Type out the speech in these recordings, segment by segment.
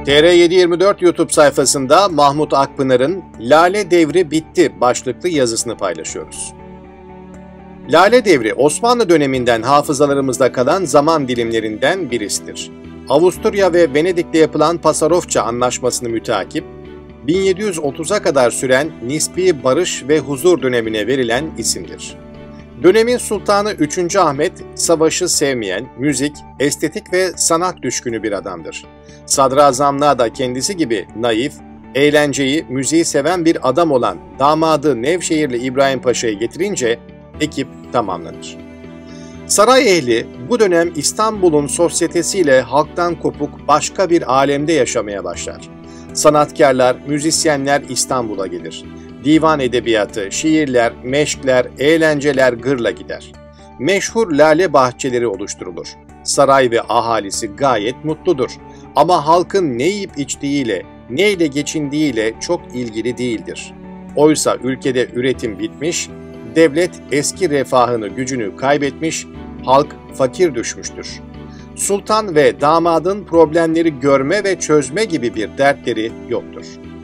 TR724 YouTube sayfasında Mahmut Akpınar'ın "Lale Devri bitti" başlıklı yazısını paylaşıyoruz. Lale Devri, Osmanlı döneminden hafızalarımızda kalan zaman dilimlerinden birisidir. Avusturya ve Venedik'te yapılan Pasarofça Anlaşması'nı müteakip, 1730'a kadar süren nispi barış ve huzur dönemine verilen isimdir. Dönemin sultanı 3. Ahmet, savaşı sevmeyen, müzik, estetik ve sanat düşkünü bir adamdır. Sadrazamlığa da kendisi gibi naif, eğlenceyi, müziği seven bir adam olan damadı Nevşehirli İbrahim Paşa'yı getirince ekip tamamlanır. Saray ehli bu dönem İstanbul'un sosyetesiyle halktan kopuk başka bir alemde yaşamaya başlar. Sanatkarlar, müzisyenler İstanbul'a gelir. Divan edebiyatı, şiirler, meşkler, eğlenceler gırla gider. Meşhur lale bahçeleri oluşturulur. Saray ve ahalisi gayet mutludur. Ama halkın ne yiyip içtiğiyle, neyle geçindiğiyle çok ilgili değildir. Oysa ülkede üretim bitmiş, devlet eski refahını, gücünü kaybetmiş, halk fakir düşmüştür. Sultan ve damadın problemleri görme ve çözme gibi bir dertleri yoktur.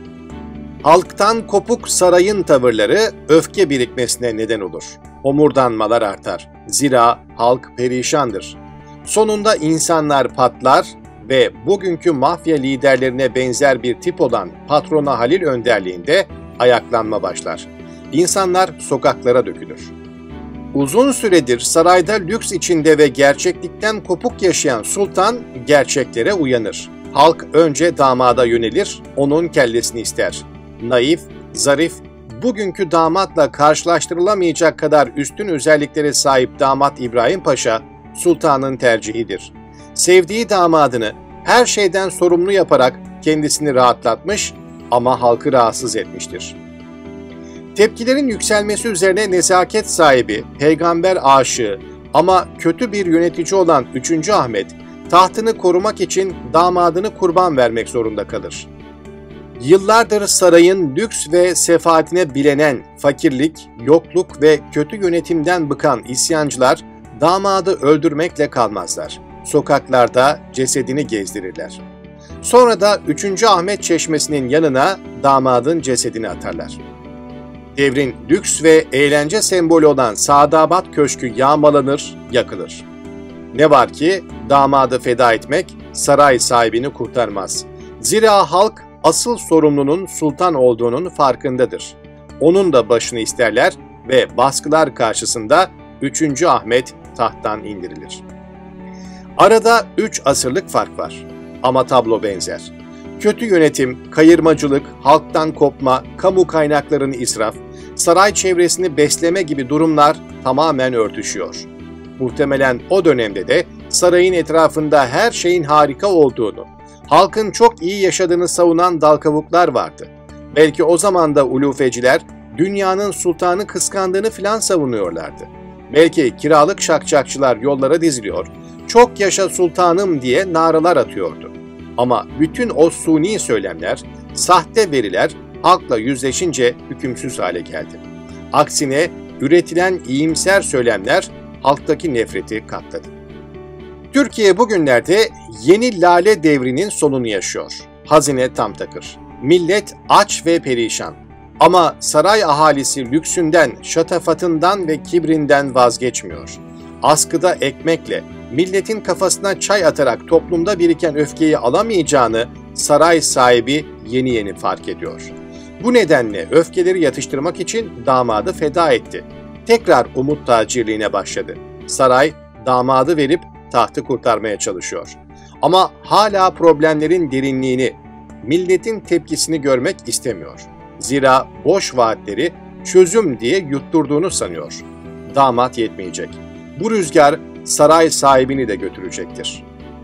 Halktan kopuk sarayın tavırları öfke birikmesine neden olur. Homurdanmalar artar. Zira halk perişandır. Sonunda insanlar patlar ve bugünkü mafya liderlerine benzer bir tip olan Patrona Halil önderliğinde ayaklanma başlar. İnsanlar sokaklara dökülür. Uzun süredir sarayda lüks içinde ve gerçeklikten kopuk yaşayan sultan gerçeklere uyanır. Halk önce damada yönelir, onun kellesini ister. Naif, zarif, bugünkü damatla karşılaştırılamayacak kadar üstün özelliklere sahip damat İbrahim Paşa, sultanın tercihidir. Sevdiği damadını her şeyden sorumlu yaparak kendisini rahatlatmış ama halkı rahatsız etmiştir. Tepkilerin yükselmesi üzerine nezaket sahibi, peygamber aşığı ama kötü bir yönetici olan 3. Ahmet, tahtını korumak için damadını kurban vermek zorunda kalır. Yıllardır sarayın lüks ve sefaatine bilenen fakirlik, yokluk ve kötü yönetimden bıkan isyancılar damadı öldürmekle kalmazlar. Sokaklarda cesedini gezdirirler. Sonra da 3. Ahmet Çeşmesi'nin yanına damadın cesedini atarlar. Devrin lüks ve eğlence sembolü olan Sadabat Köşkü yağmalanır, yakılır. Ne var ki damadı feda etmek saray sahibini kurtarmaz. Zira halk asıl sorumlunun sultan olduğunun farkındadır. Onun da başını isterler ve baskılar karşısında 3. Ahmet tahttan indirilir. Arada 3 asırlık fark var ama tablo benzer. Kötü yönetim, kayırmacılık, halktan kopma, kamu kaynaklarını israf, saray çevresini besleme gibi durumlar tamamen örtüşüyor. Muhtemelen o dönemde de sarayın etrafında her şeyin harika olduğunu, halkın çok iyi yaşadığını savunan dalkavuklar vardı. Belki o zaman da ulufeciler dünyanın sultanı kıskandığını filan savunuyorlardı. Belki kiralık şakşakçılar yollara diziliyor, "Çok yaşa sultanım" diye naralar atıyordu. Ama bütün o suni söylemler, sahte veriler halkla yüzleşince hükümsüz hale geldi. Aksine üretilen iyimser söylemler halktaki nefreti katladı. Türkiye bugünlerde yeni lale devrinin sonunu yaşıyor. Hazine tam takır. Millet aç ve perişan. Ama saray ahalisi lüksünden, şatafatından ve kibrinden vazgeçmiyor. Askıda ekmekle, milletin kafasına çay atarak toplumda biriken öfkeyi alamayacağını saray sahibi yeni yeni fark ediyor. Bu nedenle öfkeleri yatıştırmak için damadı feda etti. Tekrar umut tacirliğine başladı. Saray damadı verip tahtı kurtarmaya çalışıyor. Ama hala problemlerin derinliğini, milletin tepkisini görmek istemiyor. Zira boş vaatleri çözüm diye yutturduğunu sanıyor. Damat yetmeyecek. Bu rüzgar saray sahibini de götürecektir.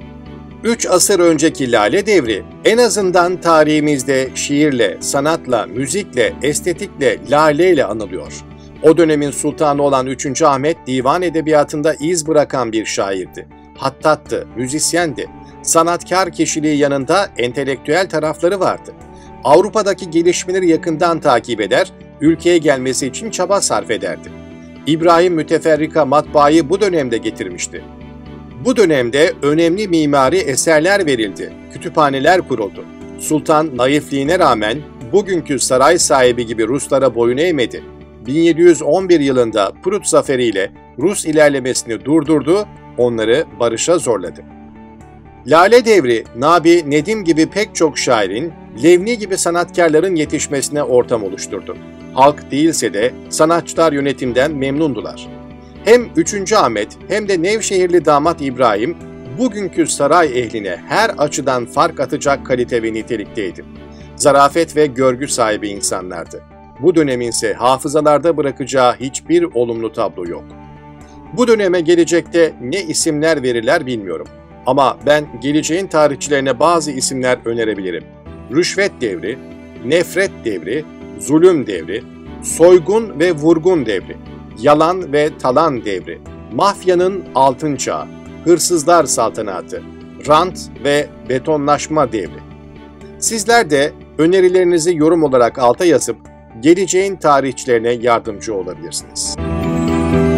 3 asır önceki lale devri en azından tarihimizde şiirle, sanatla, müzikle, estetikle, laleyle anılıyor. O dönemin sultanı olan 3. Ahmet divan edebiyatında iz bırakan bir şairdi. Hattattı, müzisyendi. Sanatkar kişiliği yanında entelektüel tarafları vardı. Avrupa'daki gelişmeleri yakından takip eder, ülkeye gelmesi için çaba sarf ederdi. İbrahim Müteferrika matbaayı bu dönemde getirmişti. Bu dönemde önemli mimari eserler verildi, kütüphaneler kuruldu. Sultan naifliğine rağmen bugünkü saray sahibi gibi Ruslara boyun eğmedi. 1711 yılında Prut zaferiyle Rus ilerlemesini durdurdu, onları barışa zorladı. Lale Devri, Nabi Nedim gibi pek çok şairin, Levni gibi sanatkarların yetişmesine ortam oluşturdu. Halk değilse de sanatçılar yönetimden memnundular. Hem 3. Ahmet hem de Nevşehirli damat İbrahim, bugünkü saray ehline her açıdan fark atacak kalite ve nitelikteydi. Zarafet ve görgü sahibi insanlardı. Bu dönemin ise hafızalarda bırakacağı hiçbir olumlu tablo yok. Bu döneme gelecekte ne isimler verirler bilmiyorum. Ama ben geleceğin tarihçilerine bazı isimler önerebilirim. Rüşvet devri, nefret devri, zulüm devri, soygun ve vurgun devri, yalan ve talan devri, mafyanın altın çağı, hırsızlar saltanatı, rant ve betonlaşma devri. Sizler de önerilerinizi yorum olarak alta yazıp geleceğin tarihçilerine yardımcı olabilirsiniz.